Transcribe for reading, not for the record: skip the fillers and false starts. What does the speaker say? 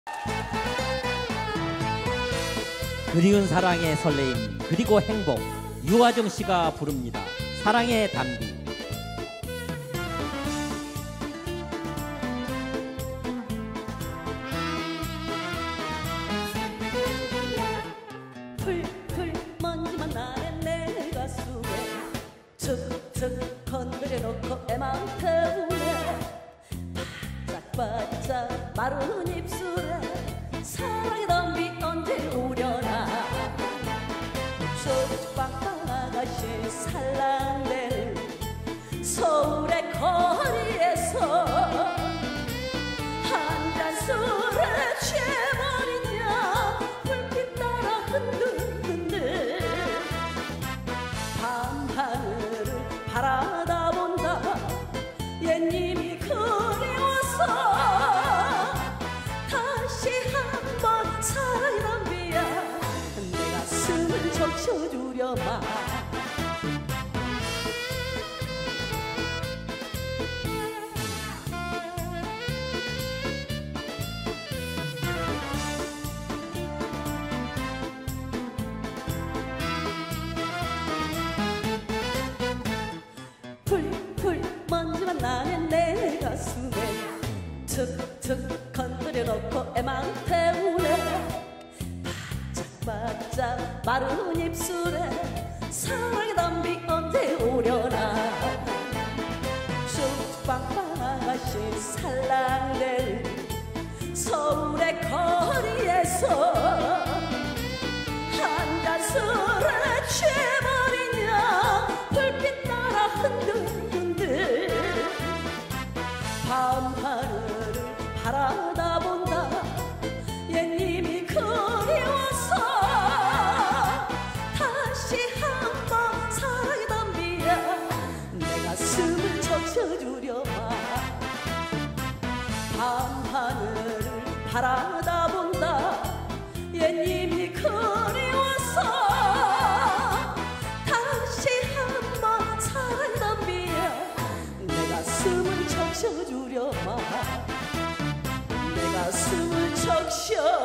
그리운 사랑의 설레임 그리고 행복, 유아정 씨가 부릅니다. 사랑의 단비. 풀풀 먼지만 나는 내 가슴에 툭툭 건드려놓고 내 마음 태우네. 바짝바짝 마른 입술에 사랑의 단비 언제 오려나. 쑥빵빵 아가씨 살랑대는 서울의 거리에서 한잔 술에 취해버리냐. 불빛 따라 흔들흔들 밤하늘을 바라다 본다. 옛님이 그리워서 다시 한번 사랑의 단비야 내 가슴을 적셔주려마. 풀풀 먼지만 나는 내 가슴에 툭툭 건드려놓고 애망 태우네. 바짝바짝 마른 입술에 사랑의 단비 언제 오려나. 쑥빵빵 아가씨 살랑대는 서울의 거리에서 한잔 술에 취해버리냐. 불빛 따라 흔들흔들 밤하늘을 바라다 본다. 옛님이 그리워서 다시 한번 사랑의 단비야 내 가슴을 적셔주려마. 밤하늘을 바라다 본다. 옛님이 그리워서 다시 한번 사랑의 단비야 내 가슴을 적셔주려마. 내 가슴을 적셔